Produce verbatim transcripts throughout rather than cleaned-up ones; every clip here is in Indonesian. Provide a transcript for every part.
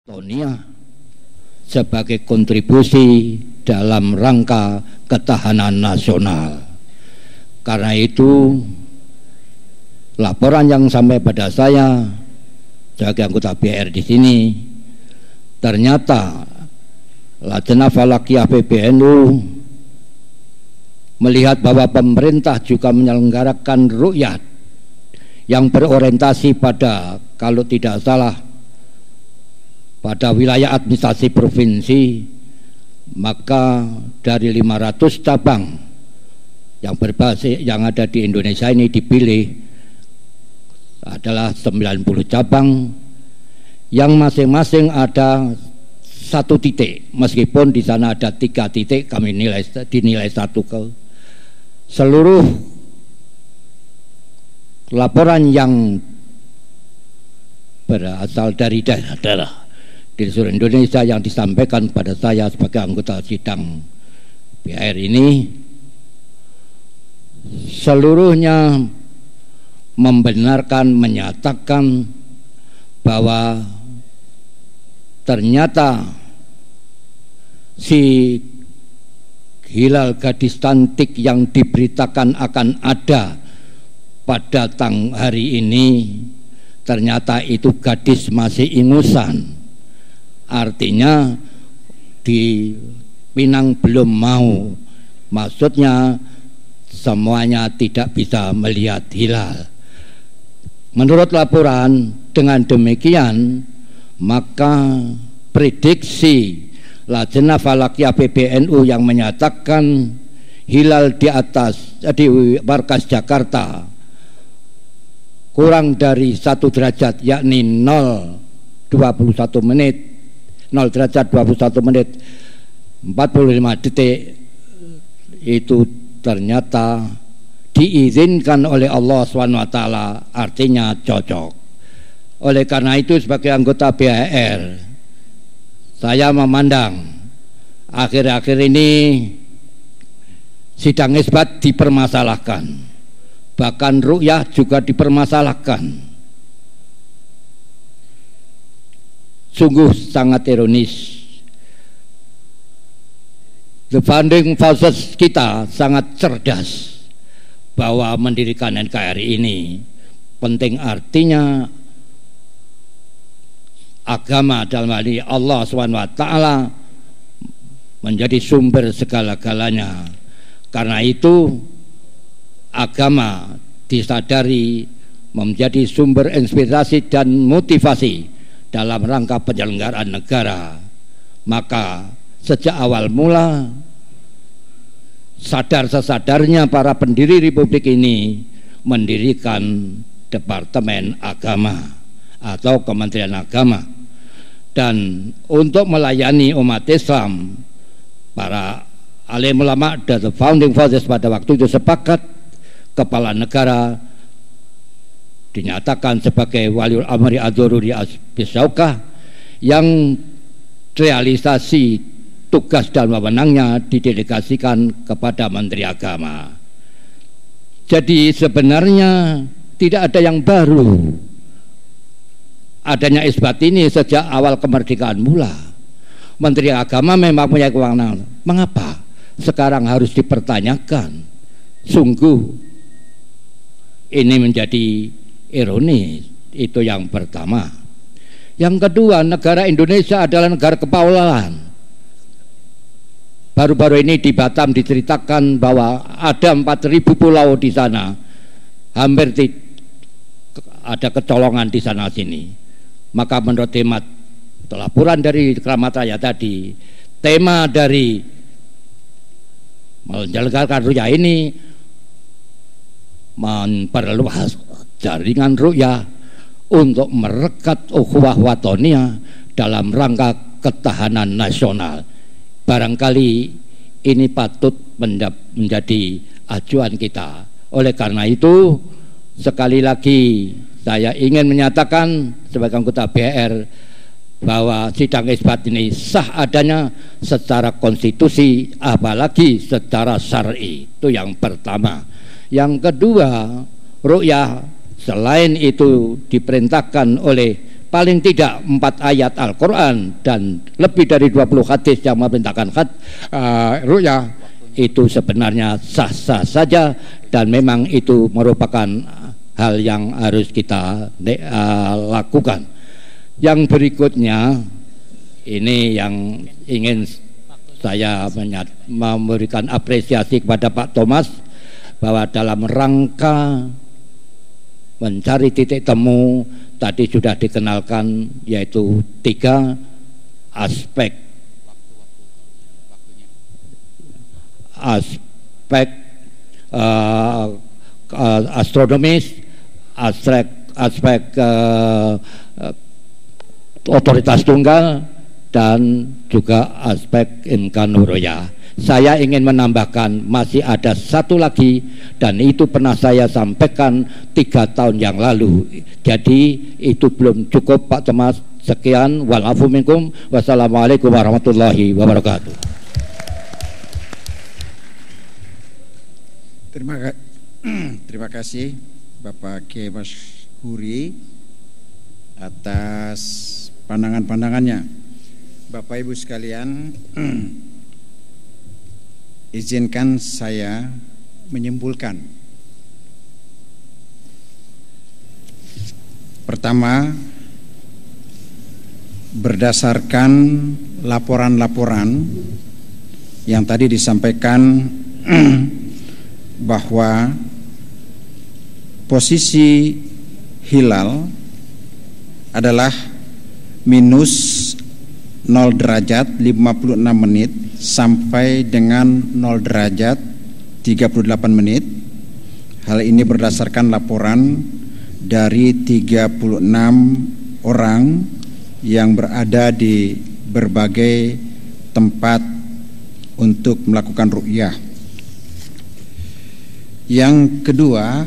Tonia sebagai kontribusi dalam rangka ketahanan nasional. Karena itu laporan yang sampai pada saya sebagai anggota B R di sini, ternyata Lajnah Falakiyah P B N U melihat bahwa pemerintah juga menyelenggarakan rukyat yang berorientasi pada, kalau tidak salah, pada wilayah administrasi provinsi, maka dari lima ratus cabang yang berbasis yang ada di Indonesia ini dipilih adalah sembilan puluh cabang yang masing-masing ada satu titik, meskipun di sana ada tiga titik kami nilai dinilai satu ke seluruh laporan yang berasal dari daerah-daerah di seluruh Indonesia yang disampaikan pada saya sebagai anggota sidang B R ini, seluruhnya membenarkan, menyatakan bahwa ternyata si hilal gadis cantik yang diberitakan akan ada pada tang hari ini ternyata itu gadis masih ingusan. Artinya di Pinang belum mau, maksudnya semuanya tidak bisa melihat hilal. Menurut laporan, dengan demikian maka prediksi Lajnah Falakiyah P B N U yang menyatakan hilal di atas di markas Jakarta kurang dari satu derajat, yakni nol dua puluh satu menit, nol derajat dua puluh satu menit empat puluh lima detik, itu ternyata diizinkan oleh Allah subhanahu wa taala, artinya cocok. Oleh karena itu sebagai anggota B H R saya memandang akhir-akhir ini sidang isbat dipermasalahkan, bahkan ru'yah juga dipermasalahkan. Sungguh sangat ironis. The founding fathers kita sangat cerdas bahwa mendirikan N K R I ini penting, artinya agama dalam hal ini Allah subhanahu wa taala menjadi sumber segala-galanya. Karena itu agama disadari menjadi sumber inspirasi dan motivasi dalam rangka penyelenggaraan negara. Maka sejak awal mula sadar-sesadarnya para pendiri Republik ini mendirikan Departemen Agama atau Kementerian Agama, dan untuk melayani umat Islam, para alim ulama dan the founding fathers pada waktu itu sepakat kepala negara dinyatakan sebagai waliul amri ad-daruri as-bisaukah, yang realisasi tugas dan wewenangnya didelegasikan kepada Menteri Agama. Jadi sebenarnya tidak ada yang baru. Adanya isbat ini sejak awal kemerdekaan mula. Menteri Agama memang punya kewenangan. Mengapa sekarang harus dipertanyakan? Sungguh ini menjadi ironis. Itu yang pertama. Yang kedua, negara Indonesia adalah negara kepulauan. Baru-baru ini di Batam diceritakan bahwa ada empat ribu pulau di sana. Hampir di, ada kecolongan di sana sini. Maka menurut hemat laporan dari Keramat Raya tadi, tema dari menyelenggarakan rukyah ini memperluas jaringan rukyah untuk merekat ukhuwah watoniyah dalam rangka ketahanan nasional. Barangkali ini patut menjadi acuan kita. Oleh karena itu, sekali lagi saya ingin menyatakan sebagai anggota B R bahwa sidang isbat ini sah adanya secara konstitusi, apalagi secara syar'i. Itu yang pertama. Yang kedua, ru'yah selain itu diperintahkan oleh paling tidak empat ayat Al-Quran dan lebih dari dua puluh hadis yang memerintahkan khat, uh, ru'yah, itu sebenarnya sah-sah saja dan memang itu merupakan hal yang harus kita uh, lakukan. Yang berikutnya ini yang ingin saya memberikan apresiasi kepada Pak Thomas, bahwa dalam rangka mencari titik temu tadi sudah dikenalkan, yaitu tiga aspek aspek uh, uh, astronomis, aspek aspek uh, uh, otoritas tunggal, dan juga aspek imkanur ru'yah. Saya ingin menambahkan masih ada satu lagi, dan itu pernah saya sampaikan tiga tahun yang lalu. Jadi itu belum cukup Pak Thomas. Sekian, walafu minkum, wassalamualaikum warahmatullahi wabarakatuh. Terima, terima kasih Bapak Kiai Masyhuri atas pandangan-pandangannya. Bapak Ibu sekalian, izinkan saya menyimpulkan. Pertama, berdasarkan laporan-laporan yang tadi disampaikan bahwa posisi hilal adalah minus nol derajat lima puluh enam menit sampai dengan nol derajat tiga puluh delapan menit. Hal ini berdasarkan laporan dari tiga puluh enam orang yang berada di berbagai tempat untuk melakukan ru'yah. Yang kedua,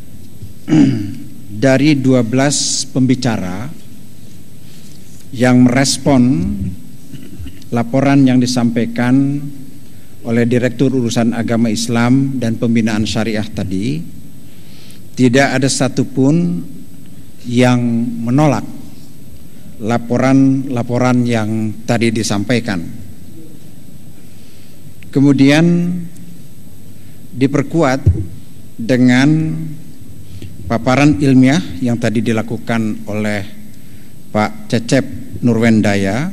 dari dua belas pembicara yang merespon laporan yang disampaikan oleh Direktur Urusan Agama Islam dan Pembinaan Syariah tadi, tidak ada satupun yang menolak laporan-laporan yang tadi disampaikan. Kemudian diperkuat dengan paparan ilmiah yang tadi dilakukan oleh Pak Cecep Nurwendaya,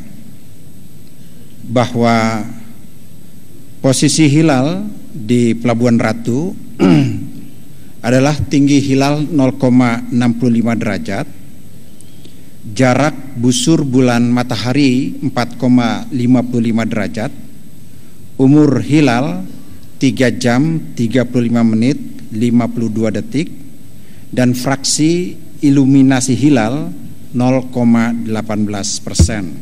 bahwa posisi hilal di Pelabuhan Ratu adalah tinggi hilal nol koma enam lima derajat, jarak busur bulan matahari empat koma lima lima derajat, umur hilal tiga jam tiga puluh lima menit lima puluh dua detik, dan fraksi iluminasi hilal nol koma delapan belas persen.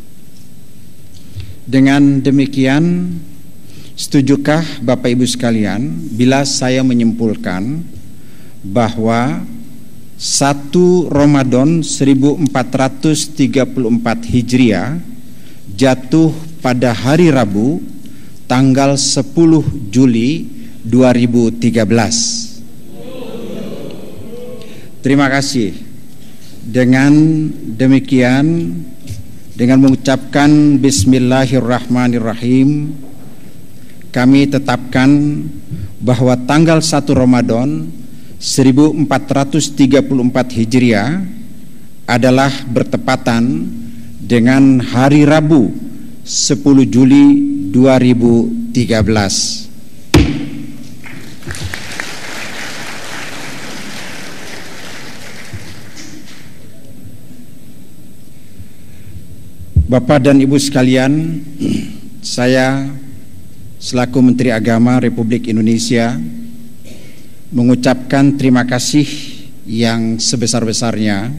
Dengan demikian, setujukah Bapak Ibu sekalian bila saya menyimpulkan bahwa satu Ramadan seribu empat ratus tiga puluh empat Hijriah jatuh pada hari Rabu tanggal sepuluh Juli dua ribu tiga belas. Terima kasih. Dengan demikian, dengan mengucapkan Bismillahirrahmanirrahim, kami tetapkan bahwa tanggal satu Ramadan seribu empat ratus tiga puluh empat Hijriah adalah bertepatan dengan hari Rabu sepuluh Juli dua ribu tiga belas. Bapak dan Ibu sekalian, saya selaku Menteri Agama Republik Indonesia mengucapkan terima kasih yang sebesar-besarnya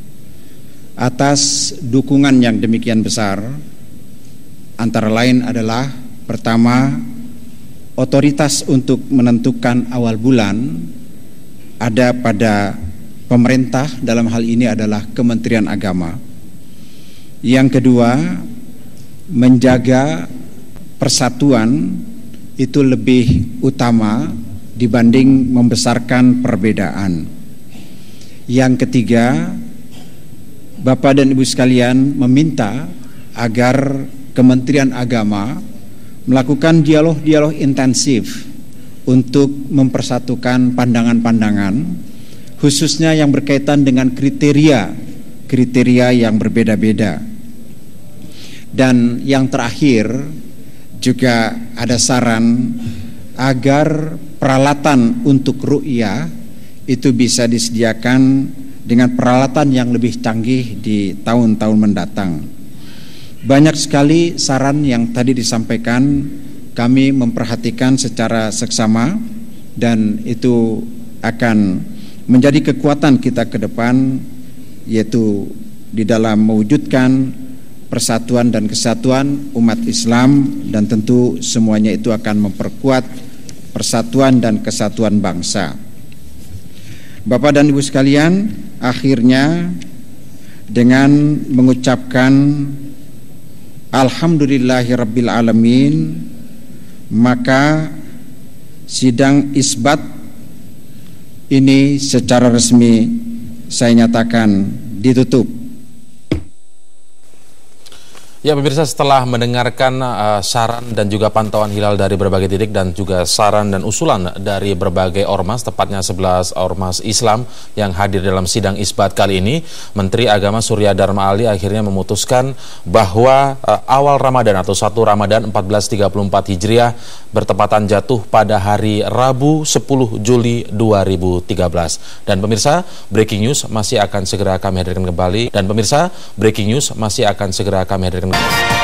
atas dukungan yang demikian besar. Antara lain adalah, pertama, otoritas untuk menentukan awal bulan ada pada pemerintah, dalam hal ini adalah Kementerian Agama. Yang kedua, menjaga persatuan itu lebih utama dibanding membesarkan perbedaan. Yang ketiga, Bapak dan Ibu sekalian meminta agar Kementerian Agama melakukan dialog-dialog intensif untuk mempersatukan pandangan-pandangan, khususnya yang berkaitan dengan kriteria-kriteria yang berbeda-beda. Dan yang terakhir juga ada saran agar peralatan untuk ru'yah itu bisa disediakan dengan peralatan yang lebih canggih di tahun-tahun mendatang. Banyak sekali saran yang tadi disampaikan, kami memperhatikan secara seksama dan itu akan menjadi kekuatan kita ke depan, yaitu di dalam mewujudkan persatuan dan kesatuan umat Islam, dan tentu semuanya itu akan memperkuat persatuan dan kesatuan bangsa. Bapak dan Ibu sekalian, akhirnya dengan mengucapkan Alhamdulillahirabbil alamin, maka sidang isbat ini secara resmi saya nyatakan ditutup. Ya pemirsa, setelah mendengarkan uh, saran dan juga pantauan hilal dari berbagai titik dan juga saran dan usulan dari berbagai ormas, tepatnya sebelas ormas Islam yang hadir dalam sidang isbat kali ini, Menteri Agama Surya Dharma Ali akhirnya memutuskan bahwa uh, awal Ramadan atau satu Ramadan empat belas tiga puluh empat Hijriah bertepatan jatuh pada hari Rabu sepuluh Juli dua ribu tiga belas. Dan pemirsa, breaking news masih akan segera kami hadirkan kembali. Dan pemirsa, breaking news masih akan segera kami hadirkan